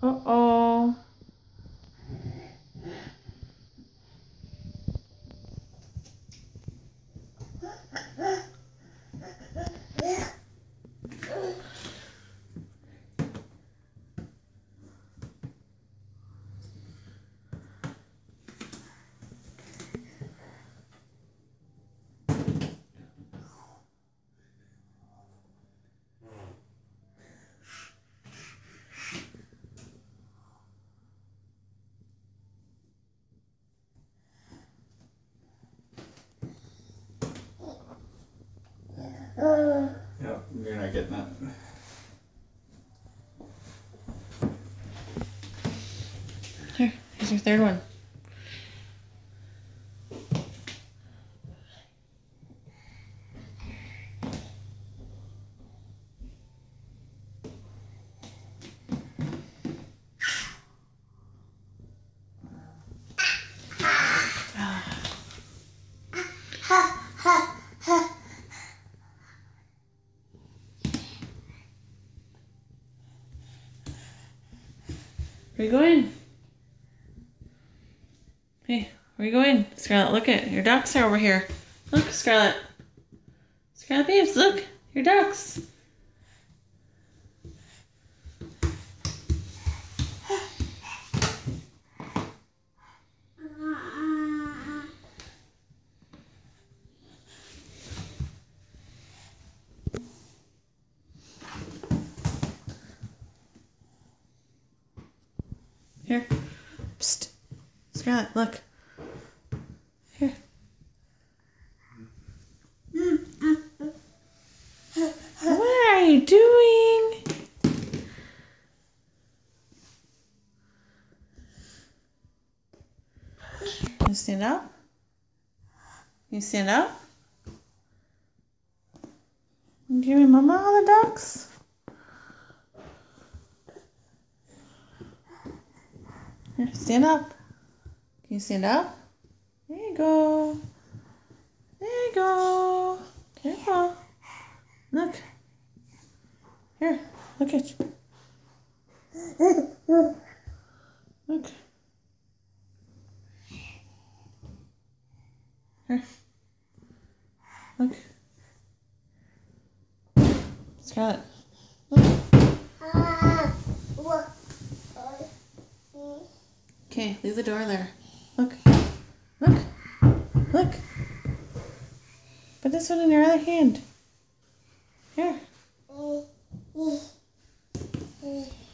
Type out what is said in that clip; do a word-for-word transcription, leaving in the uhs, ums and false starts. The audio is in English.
Uh-oh. Yep, you're not getting that. Here, here's your third one. Where you going? Hey, where you going? Scarlett, look at your ducks are over here. Look, Scarlett. Scarlett babes, look, your ducks. Here. Psst. Scarlett, look. Here. What are you doing? You stand up? You stand up? You give your mama all the ducks? Here, stand up. Can you stand up? There you go. There you go. Careful. Look. Here, look at you. Look. Here. Look. Scarlett. Look. Okay, leave the door there. Look. Look. Look. Put this one in your other hand. Here.